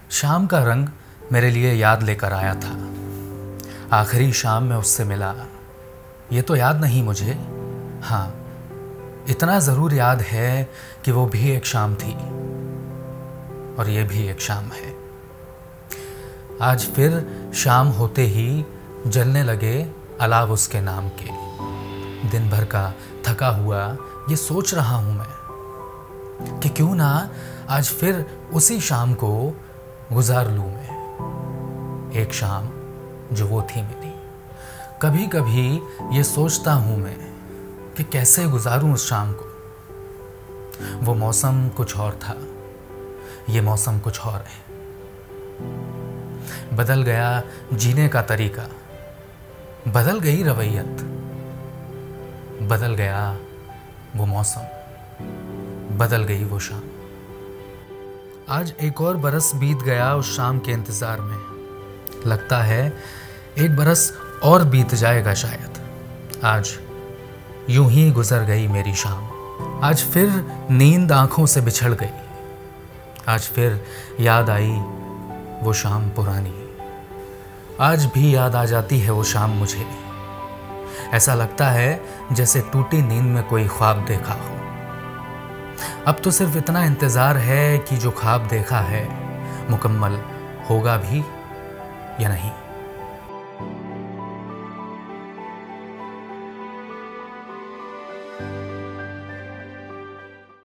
शाम का रंग मेरे लिए याद लेकर आया था। आखिरी शाम में उससे मिला, ये तो याद नहीं मुझे। हाँ, इतना ज़रूर याद है कि वो भी एक शाम थी और ये भी एक शाम है। आज फिर शाम होते ही जलने लगे अलाव उसके नाम के। दिन भर का थका हुआ ये सोच रहा हूँ मैं कि क्यों ना आज फिर उसी शाम को गुजार लूँ मैं, एक शाम जो वो थी मेरी। कभी कभी ये सोचता हूँ मैं कि कैसे गुजारूँ उस शाम को। वो मौसम कुछ और था, ये मौसम कुछ और है। बदल गया जीने का तरीका, बदल गई रवैयत, बदल गया वो मौसम, बदल गई वो शाम। आज एक और बरस बीत गया उस शाम के इंतज़ार में। लगता है एक बरस और बीत जाएगा शायद। आज यूं ही गुजर गई मेरी शाम। आज फिर नींद आंखों से बिछड़ गई। आज फिर याद आई वो शाम पुरानी। आज भी याद आ जाती है वो शाम मुझे। ऐसा लगता है जैसे टूटी नींद में कोई ख्वाब देखा हो। अब तो सिर्फ इतना इंतज़ार है कि जो ख्वाब देखा है मुकम्मल होगा भी या नहीं।